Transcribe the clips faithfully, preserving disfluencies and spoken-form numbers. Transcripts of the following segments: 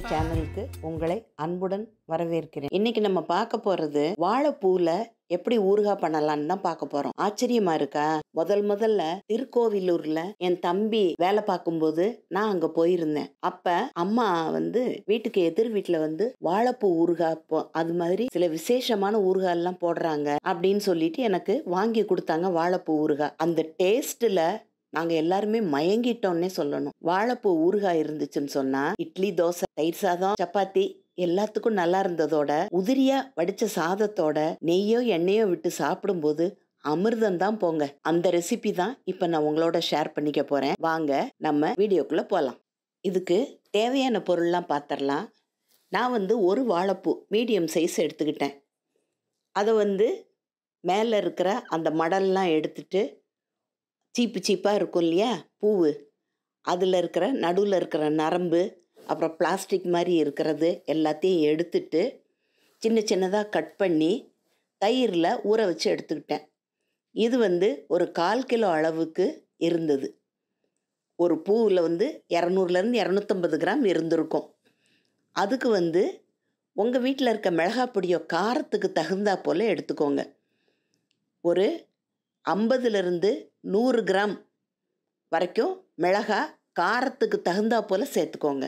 சேனலுக்கு உங்களை அன்புடன் வரவேற்கிறேன். இன்னைக்கு நம்ம பார்க்க போறது வாழைப்பூல எப்படி ஊறுகாய் பண்ணலான்னு தான் பார்க்க போறோம். ஆச்சரியமா இருக்கா? முதல் முதல்ல திருக்கோவிலூர்ல என் தம்பி வேலை பார்க்கும்போது நான் அங்க போயிருந்தேன். அப்ப அம்மா வந்து வீட்டுக்கு எதிர் வீட்டுல வந்து வாழைப்பூ ஊறுகாய் அது மாதிரி சில விசேஷமான ஊறுகாய் எல்லாம் போடுறாங்க அப்படின்னு சொல்லிட்டு எனக்கு வாங்கி கொடுத்தாங்க வாழைப்பூ ஊறுகாய். அந்த டேஸ்ட்ல நாங்க எல்லாருமே மயங்கிட்டோம்னே சொல்லணும். வாழைப்பூ ஊறுகாய் இருந்துச்சுன்னு சொன்னா இட்லி, தோசை, தயிர் சாதம், சப்பாத்தி எல்லாத்துக்கும் நல்லா இருந்ததோட உதிரியா வடிச்ச சாதத்தோட நெய்யோ எண்ணெயோ விட்டு சாப்பிடும்போது அமிர்தம் தான் போங்க. அந்த ரெசிபி தான் இப்ப நான் உங்களோட ஷேர் பண்ணிக்க போறேன். வாங்க நம்ம வீடியோக்குள்ள போலாம். இதுக்கு தேவையான பொருள்லாம் பார்த்துடலாம். நான் வந்து ஒரு வாழைப்பூ மீடியம் சைஸ் எடுத்துக்கிட்டேன். அதை வந்து மேலே இருக்கிற அந்த மடல்லாம் எடுத்துட்டு சீப்பு சீப்பாக இருக்கும் இல்லையா பூவு, அதில் இருக்கிற நடுவில் இருக்கிற நரம்பு அப்புறம் பிளாஸ்டிக் மாதிரி இருக்கிறது எல்லாத்தையும் எடுத்துட்டு சின்ன சின்னதாக கட் பண்ணி தயிரில் ஊற வச்சு எடுத்துக்கிட்டேன். இது வந்து ஒரு கால் கிலோ அளவுக்கு இருந்தது. ஒரு பூவில் வந்து இரநூறுலேருந்து இரநூத்தம்பது கிராம் இருந்திருக்கும். அதுக்கு வந்து உங்கள் வீட்டில் இருக்க மிளகாய் பொடியோ காரத்துக்கு தகுந்தா போல் எடுத்துக்கோங்க. ஒரு ஐம்பதுலேருந்து நூறு கிராம் வரைக்கும் மிளகாய் காரத்துக்கு தகுந்தா போல் சேர்த்துக்கோங்க.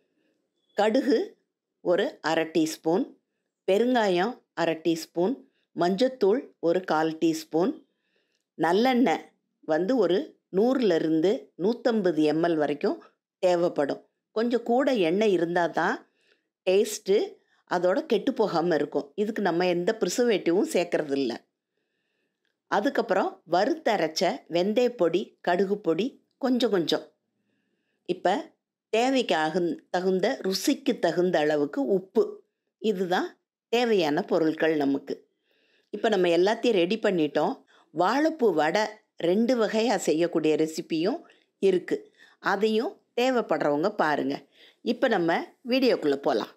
கடுகு ஒரு அரை டீஸ்பூன், பெருங்காயம் அரை டீஸ்பூன், மஞ்சத்தூள் ஒரு கால் டீஸ்பூன், நல்லெண்ணெய் வந்து ஒரு நூறுலேருந்து நூற்றம்பது எம்எல் வரைக்கும் தேவைப்படும். கொஞ்சம் கூட எண்ணெய் இருந்தால் தான் டேஸ்ட்டு அதோட கெட்டு போகாமல் இருக்கும். இதுக்கு நம்ம எந்த ப்ரிசர்வேட்டிவும் சேர்க்கறது இல்லை. அதுக்கப்புறம் வறுத்தரைச்ச வெந்தய பொடி, கடுகு பொடி கொஞ்சம் கொஞ்சம். இப்போ தேவைக்கு அகு தகுந்த ருசிக்கு தகுந்த அளவுக்கு உப்பு. இதுதான் தேவையான பொருட்கள் நமக்கு. இப்போ நம்ம எல்லாத்தையும் ரெடி பண்ணிட்டோம். வாழைப்பூ வடை ரெண்டு வகையாக செய்யக்கூடிய ரெசிப்பியும் இருக்குது. அதையும் தேவைப்படுறவங்க பாருங்கள். இப்போ நம்ம வீடியோக்குள்ளே போகலாம்.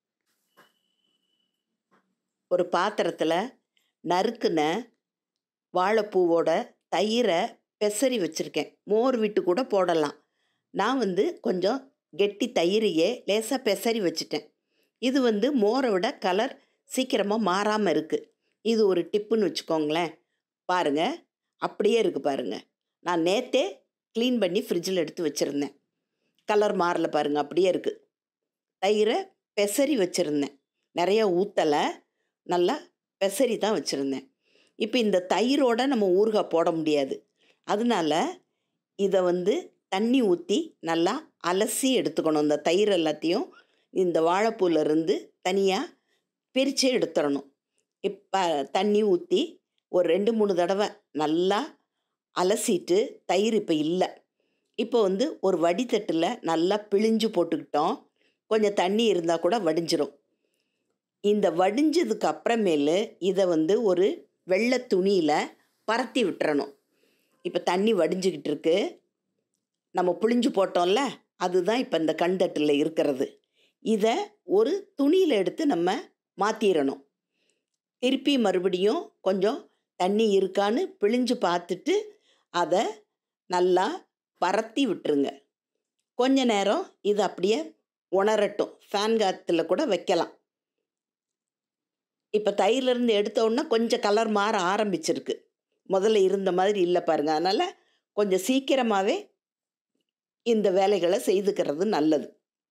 ஒரு பாத்திரத்தில் நறுக்குன வாழைப்பூவோட தயிரை பெசரி வச்சுருக்கேன். மோர் விட்டு கூட போடலாம். நான் வந்து கொஞ்சம் கெட்டி தயிரையே லேசாக பெசரி வச்சுட்டேன். இது வந்து மோரை விட கலர் சீக்கிரமாக மாறாமல் இருக்குது. இது ஒரு டிப்புன்னு வச்சுக்கோங்களேன். பாருங்கள், அப்படியே இருக்குது பாருங்கள். நான் நேற்றே க்ளீன் பண்ணி ஃப்ரிட்ஜில் எடுத்து வச்சுருந்தேன். கலர் மாறல பாருங்கள், அப்படியே இருக்குது. தயிரை பெசரி வச்சுருந்தேன். நிறையா ஊற்றலை, நல்லா பெசரி தான் வச்சுருந்தேன். இப்போ இந்த தயிரோடு நம்ம ஊறுகாய் போட முடியாது. அதனால இதை வந்து தண்ணி ஊற்றி நல்லா அலசி எடுத்துக்கணும். இந்த தயிர் எல்லாத்தையும் இந்த வாழைப்பூலேருந்து தனியாக பிரித்து எடுத்துடணும். இப்போ தண்ணி ஊற்றி ஒரு ரெண்டு மூணு தடவை நல்லா அலசிட்டு, தயிர் இப்போ இல்லை. இப்போ வந்து ஒரு வடித்தட்டில் நல்லா பிழிஞ்சு போட்டுக்கிட்டோம். கொஞ்சம் தண்ணி இருந்தால் கூட வடிஞ்சிரும். இந்த வடிஞ்சதுக்கு அப்புறமேலு இதை வந்து ஒரு வெள்ளை துணியில் பரத்தி விட்டுறணும். இப்போ தண்ணி வடிஞ்சிக்கிட்டு இருக்கு. நம்ம புளிஞ்சு போட்டோம்ல, அதுதான் இப்போ இந்த கண்தட்டில் இருக்கிறது. இதை ஒரு துணியில் எடுத்து நம்ம மாற்றிடணும். திருப்பி மறுபடியும் கொஞ்சம் தண்ணி இருக்கான்னு பிழிஞ்சு பார்த்துட்டு அதை நல்லா பரத்தி விட்டுருங்க. கொஞ்ச நேரம் இது அப்படியே உணரட்டும். ஃபேன் காற்றுல கூட வைக்கலாம். இப்போ தயிர்லேருந்து எடுத்தோன்னா கொஞ்சம் கலர் மாற ஆரம்பிச்சிருக்கு. முதல்ல இருந்த மாதிரி இல்லை பாருங்கள். அதனால் கொஞ்சம் சீக்கிரமாகவே இந்த வேலைகளை செய்துக்கிறது நல்லது.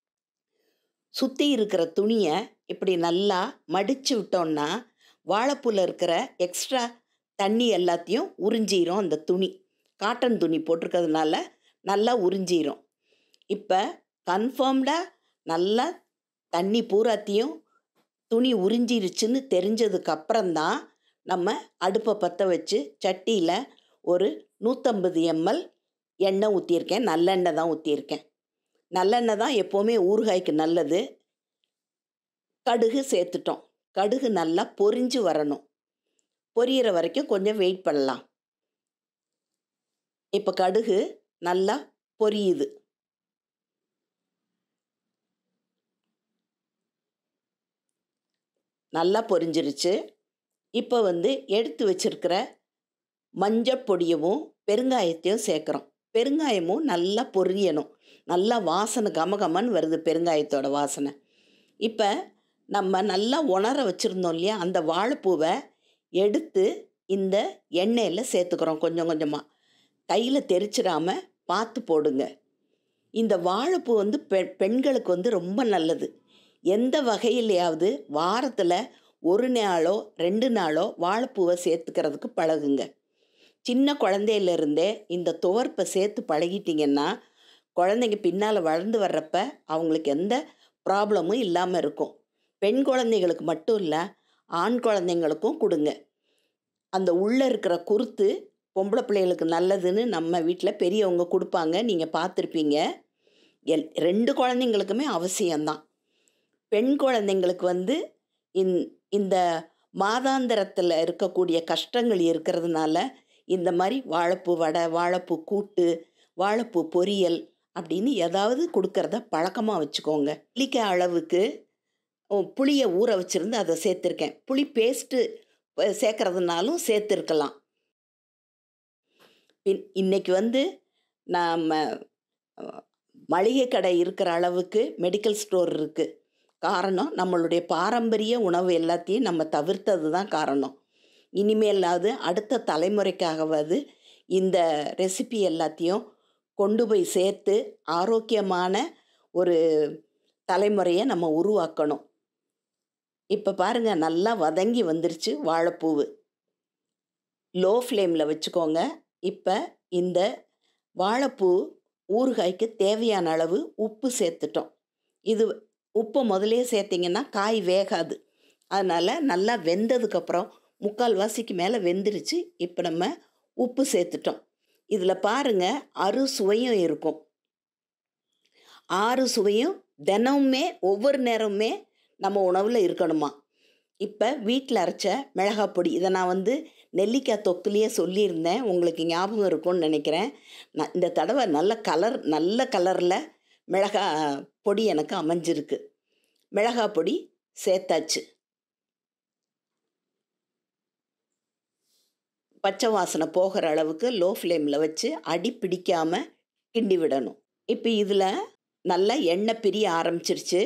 சுற்றி இருக்கிற துணியை இப்படி நல்லா மடித்து விட்டோன்னா வாழைப்பூவில் இருக்கிற எக்ஸ்ட்ரா தண்ணி எல்லாத்தையும் உறிஞ்சிரும். அந்த துணி காட்டன் துணி போட்டிருக்கிறதுனால நல்லா உறிஞ்சிரும். இப்போ கன்ஃபார்ம்டாக நல்லா தண்ணி பூராத்தையும் துணி உறிஞ்சிருச்சுன்னு தெரிஞ்சதுக்கு அப்புறம்தான் நம்ம அடுப்பை பற்ற வச்சு சட்டியில் ஒரு நூற்றம்பது எம்எல் எண்ணெய் ஊற்றியிருக்கேன். நல்லெண்ணெய் தான் ஊற்றியிருக்கேன். நல்லெண்ணெய் தான் எப்போவுமே ஊறுகாய்க்கு நல்லது. கடுகு சேர்த்துட்டோம். கடுகு நல்லா பொரிஞ்சு வரணும். பொரியிற வரைக்கும் கொஞ்சம் வெயிட் பண்ணலாம். இப்போ கடுகு நல்லா பொரியுது. நல்லா பொரிஞ்சிருச்சு. இப்போ வந்து எடுத்து வச்சிருக்கிற மஞ்சள் பொடியவும் பெருங்காயத்தையும் சேர்க்குறோம். பெருங்காயமும் நல்லா பொரியணும். நல்லா வாசனை கமகமன்னு வருது பெருங்காயத்தோட வாசனை. இப்போ நம்ம நல்லா உணர வச்சுருந்தோம் இல்லையா, அந்த வாழைப்பூவை எடுத்து இந்த எண்ணெயில் சேர்த்துக்கிறோம் கொஞ்சம் கொஞ்சமாக. கையில் தெரிச்சிடாமல் பார்த்து போடுங்க. இந்த வாழைப்பூ வந்து பெ பெண்களுக்கு வந்து ரொம்ப நல்லது. எந்த வகையிலையாவது வாரத்தில் ஒரு நாளோ ரெண்டு நாளோ வாழைப்பூவை சேர்த்துக்கிறதுக்கு பழகுங்க. சின்ன குழந்தையிலேருந்தே இந்த துவர்ப்பை சேர்த்து பழகிட்டிங்கன்னா குழந்தைங்க பின்னால் வளர்ந்து வர்றப்ப அவங்களுக்கு எந்த ப்ராப்ளமும் இல்லாமல் இருக்கும். பெண் குழந்தைகளுக்கு மட்டும் இல்லை, ஆண் குழந்தைங்களுக்கும் கொடுங்க. அந்த உள்ளே இருக்கிற குருத்து பொம்பளை பிள்ளைகளுக்கு நல்லதுன்னு நம்ம வீட்டில் பெரியவங்க கொடுப்பாங்க, நீங்கள் பார்த்துருப்பீங்க. எல் ரெண்டு குழந்தைங்களுக்குமே அவசியம்தான். பெண் குழந்தைங்களுக்கு வந்து இந் இந்த மாதாந்திரத்தில் இருக்கக்கூடிய கஷ்டங்கள் இருக்கிறதுனால இந்த மாதிரி வாழைப்பூ வடை, வாழைப்பூ கூட்டு, வாழைப்பூ பொரியல் அப்படின்னு ஏதாவது கொடுக்கறத பழக்கமாக வச்சுக்கோங்க. புளிக்காய் அளவுக்கு புளியை ஊற வச்சுருந்து அதை சேர்த்துருக்கேன். புளி பேஸ்ட்டு சேர்க்கறதுனாலும் சேர்த்துருக்கலாம். பின் இன்றைக்கி வந்து நம்ம மளிகை கடை இருக்கிற அளவுக்கு மெடிக்கல் ஸ்டோர் இருக்குது. காரணம், நம்மளுடைய பாரம்பரிய உணவு எல்லாத்தையும் நம்ம தவிர்த்தது தான் காரணம். இனிமேலாவது அடுத்த தலைமுறைக்காகவாது இந்த ரெசிபி எல்லாத்தையும் கொண்டு போய் சேர்த்து ஆரோக்கியமான ஒரு தலைமுறையை நம்ம உருவாக்கணும். இப்போ பாருங்கள், நல்லா வதங்கி வந்துருச்சு வாழைப்பூவு. லோ ஃப்ளேமில் வச்சுக்கோங்க. இப்போ இந்த வாழைப்பூ ஊறுகாய்க்கு தேவையான அளவு உப்பு சேர்த்துட்டோம். இது உப்பை முதலே சேர்த்திங்கன்னா காய் வேகாது. அதனால் நல்லா வெந்ததுக்கப்புறம் முக்கால்வாசிக்கு மேலே வெந்துருச்சு. இப்போ நம்ம உப்பு சேர்த்துட்டோம். இதில் பாருங்கள், அறு சுவையும் இருக்கும். ஆறு சுவையும் தினமுமே ஒவ்வொரு நேரமுமே நம்ம உணவில் இருக்கணுமா. இப்போ வீட்டில் அரைச்ச மிளகாய் பொடி, இதை நான் வந்து நெல்லிக்காய் தொக்குலேயே சொல்லியிருந்தேன், உங்களுக்கு ஞாபகம் இருக்கும்னு நினைக்கிறேன். நான் இந்த தடவை நல்ல கலர் நல்ல கலரில் மிளகாய் பொடி எனக்கு அமைஞ்சிருக்கு. மிளகாய் பொடி சேர்த்தாச்சு. பச்சை வாசனை போகிற அளவுக்கு லோ ஃப்ளேமில் வச்சு அடி பிடிக்காமல் கிண்டி விடணும். இப்போ இதில் நல்லா எண்ணெய் பிரிய ஆரம்பிச்சிருச்சு.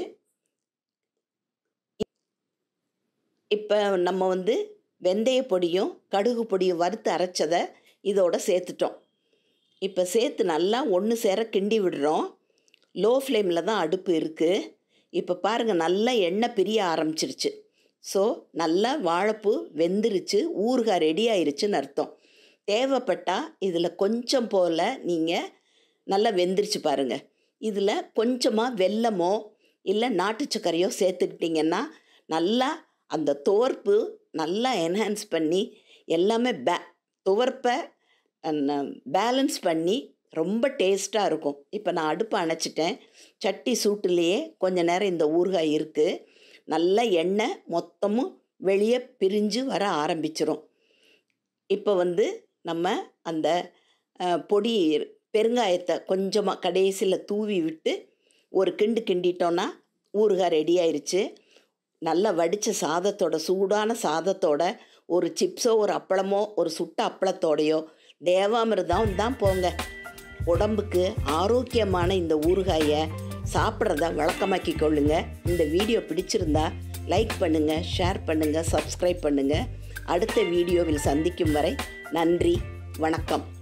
இப்போ நம்ம வந்து வெந்தய பொடியும் கடுகு பொடியும் வறுத்து அரைச்சதை இதோட சேர்த்துட்டோம். இப்போ சேர்த்து நல்லா ஒன்று சேர கிண்டி விடுறோம். லோ ஃப்ளேமில் தான் அடுப்பு இருக்குது. இப்போ பாருங்கள், நல்லா எண்ணெய் பிரிய ஆரம்பிச்சிருச்சு. ஸோ நல்லா வாழைப்பூ வெந்துருச்சு, ஊறுகாய் ரெடி ஆயிடுச்சுன்னு அர்த்தம். தேவைப்பட்டால் இதில் கொஞ்சம் போல் நீங்கள் நல்லா வெந்துருச்சு பாருங்கள். இதில் கொஞ்சமாக வெல்லமோ இல்லை நாட்டு சர்க்கரையோ சேர்த்துக்கிட்டிங்கன்னா நல்லா அந்த துவர்ப்பு நல்லா என்ஹான்ஸ் பண்ணி எல்லாமே பே துவர்ப்பை பேலன்ஸ் பண்ணி ரொம்ப டேஸ்ட்டாக இருக்கும். இப்போ நான் அடுப்பை அணைச்சிட்டேன். சட்டி சூட்டுலேயே கொஞ்ச நேரம் இந்த ஊறுகாய் இருக்குது. நல்ல எண்ணெய் மொத்தமும் வெளியே பிரிஞ்சு வர ஆரம்பிச்சிரும். இப்போ வந்து நம்ம அந்த பொடி பெருங்காயத்தை கொஞ்சமாக கடைசியில் தூவி விட்டு ஒரு கிண்டு கிண்டிட்டோன்னா ஊறுகாய் ரெடி ஆயிடுச்சு. நல்லா வடித்த சாதத்தோட, சூடான சாதத்தோட ஒரு சிப்ஸோ ஒரு அப்பளமோ ஒரு சுட்ட அப்பளத்தோடையோ தேவாமிர்தம் தான் போங்க. உடம்புக்கு ஆரோக்கியமான இந்த ஊறுகாயை சாப்பிட்றத வழக்கமாக்கி கொள்ளுங்க. இந்த வீடியோ பிடிச்சிருந்தா லைக் பண்ணுங்கள், ஷேர் பண்ணுங்கள், சப்ஸ்கிரைப் பண்ணுங்கள். அடுத்த வீடியோவில் சந்திக்கும் வரை நன்றி, வணக்கம்.